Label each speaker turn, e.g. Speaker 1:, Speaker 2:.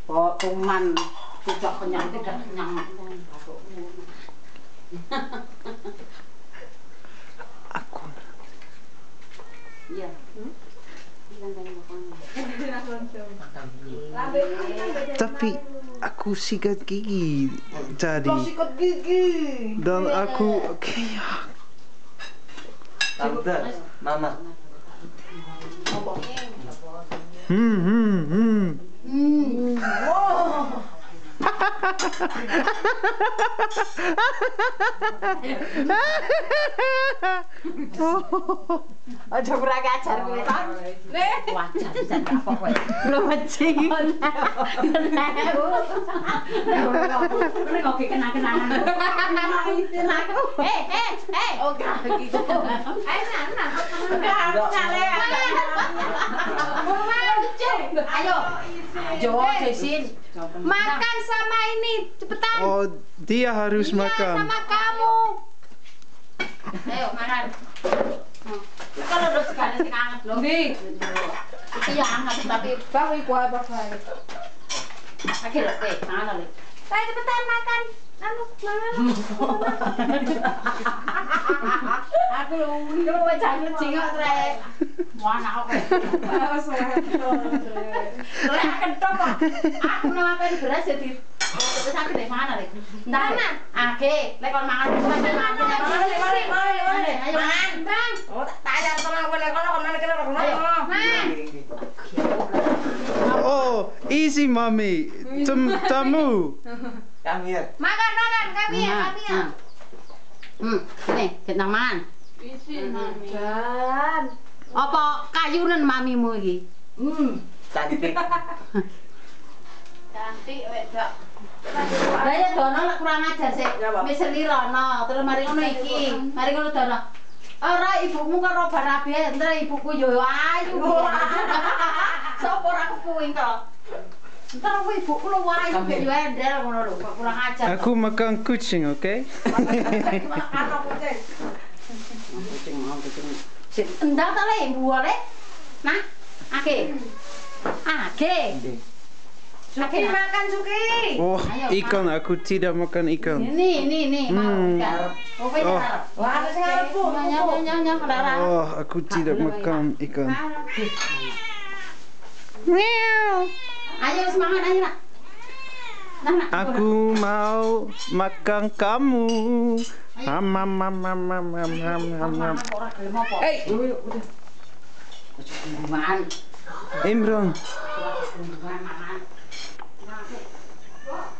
Speaker 1: Kok cuman tidak kenyang tidak kenyang.
Speaker 2: Aku.
Speaker 1: Iya.
Speaker 2: Tapi aku sikat gigi tadi.
Speaker 3: Sikat gigi.
Speaker 2: Dan aku
Speaker 4: Tante, mama.
Speaker 1: Aja kurang ajar kowe to. Wajar jan apa kowe. Lho becik. Nek kok kenang-kenangan. Oh gak gitu. Ayo. Ayo, Jasin.
Speaker 3: Makan sama ini, cepetan.
Speaker 2: Oh, dia harus makan.
Speaker 3: Sama kamu.
Speaker 1: Ayo, makan. Kalau udah sekali sing anget lho. Nggih. Iki ya anget tapi
Speaker 3: Bang iku apa bae.
Speaker 1: akhir oke, mangan lho.
Speaker 3: Ayo cepetan makan. Anu, mangan.
Speaker 1: Aku lho jangan jengok trek. Mana oke. Trek kentok kok. Aku ngapain beras jadi terus aku deh mana lek. Nah, oke, lek kon mangan mangan. Ayo mangan.
Speaker 3: Bang.
Speaker 1: Oh, tak ajar tenan kowe lek kono kon kene kono.
Speaker 3: Man.
Speaker 2: Oh, easy mommy. Tamu.
Speaker 4: Come here.
Speaker 3: Makan kami ya.
Speaker 1: Nih, kita mangan.
Speaker 3: Dan
Speaker 1: Apa kayunan mamimu iki?
Speaker 4: Cantik.
Speaker 3: cantik wedok.
Speaker 1: Lah ya dono lek kurang ajar sik. Wis lirono, terus mari ngono iki. Mari ngono dono. Ora ibumu karo barabe, entar ibuku yo ayu. Sopo ora kepuing to? Entar aku ibuku lu ayu yo endel ngono lho, kok kurang ajar.
Speaker 2: Aku makan kucing, oke?
Speaker 1: Kucing mau kucing. Sik endal ta le buale. Nah, ake.
Speaker 3: Suki makan Suki.
Speaker 2: Oh, ikan. Aku tidak makan ikan.
Speaker 1: Ini mau ikan. Oh,
Speaker 3: Wah, ada sing arep Bu.
Speaker 2: Oh, aku tidak makan ikan. Meow.
Speaker 1: Ayo semangat ayo nak. Nah,
Speaker 2: Aku mau makan kamu. Imron.